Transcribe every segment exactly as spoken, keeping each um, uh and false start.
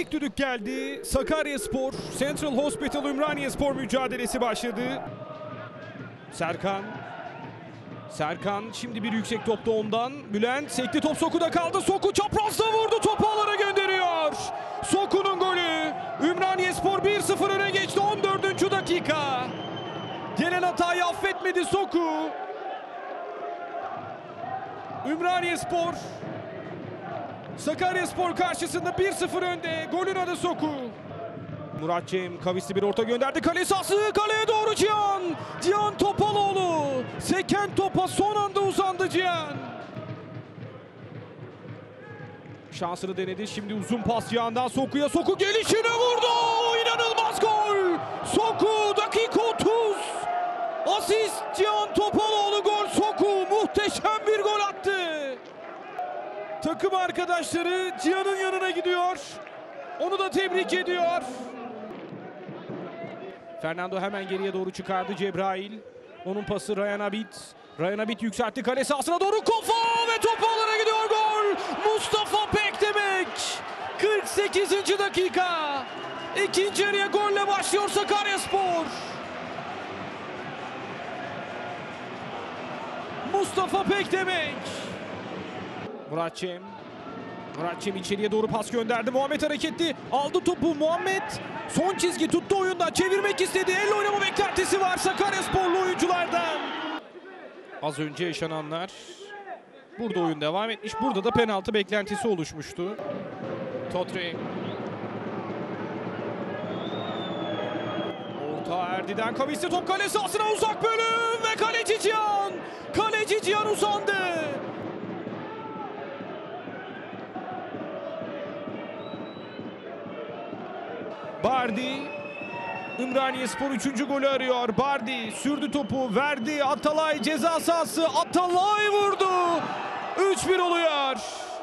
İlk düdük geldi. Sakaryaspor, Central Hospital Ümraniyespor mücadelesi başladı. Serkan. Serkan şimdi bir yüksek topta ondan. Bülent sekti, top Soku'da kaldı. Soku çaprazda vurdu, topu alana gönderiyor. Soku'nun golü. Ümraniyespor bir sıfır öne geçti on dördüncü dakika. Gelen hatayı affetmedi Soku. Ümraniyespor Sakaryaspor karşısında bir sıfır önde. Golün adı Soku. Murat Cem kavisli bir orta gönderdi. Kale sahası, kaleye doğru Cihan. Cihan Topaloğlu. Seken topa son anda uzandı Cihan. Şansını denedi. Şimdi uzun pas Cihan'dan Soku'ya. Soku gelişine vurdu. İnanılmaz gol. Soku dakika otuz. Asist Cihan Topaloğlu, gol Soku. Muhteşem bir gol attı. Takım arkadaşları Cihan'ın yanına gidiyor. Onu da tebrik ediyor. Fernando hemen geriye doğru çıkardı. Cebrail. Onun pası Ryan Abid. Ryan Abid yükseltti kale sahasına doğru. Kofa ve top alana gidiyor, gol. Mustafa Pekdemek. kırk sekizinci dakika. İkinci yarıya golle başlıyor Sakaryaspor. Mustafa Pekdemek. Murat Cem. Murat Cem içeriye doğru pas gönderdi. Muhammed hareketli. Aldı topu Muhammed. Son çizgi tuttu oyunda. Çevirmek istedi. Elle oynama beklentisi var Sakaryasporlu oyunculardan. Az önce yaşananlar. Burada oyun devam etmiş. Burada da penaltı beklentisi oluşmuştu. Totre. Orta Erdi'den kavisli top kale sahasına, uzak bölüm ve kaleci Cihan. Kaleci Cihan uzandı. Bardi. Ümraniyespor üçüncü golü arıyor. Bardi sürdü topu, verdi. Atalay ceza sahası. Atalay vurdu. üç bir oluyor.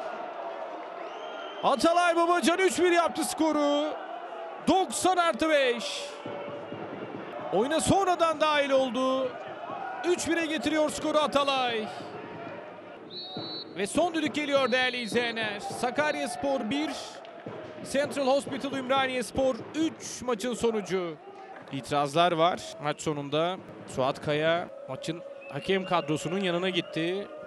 Atalay Babacan üç bir yaptı skoru. doksan artı beş. Oyuna sonradan dahil oldu. üç bire getiriyor skoru Atalay. Ve son düdük geliyor değerli izleyenler. Sakaryaspor bir, Central Hospital Ümraniyespor üç maçın sonucu. İtirazlar var maç sonunda. Suat Kaya maçın hakem kadrosunun yanına gitti.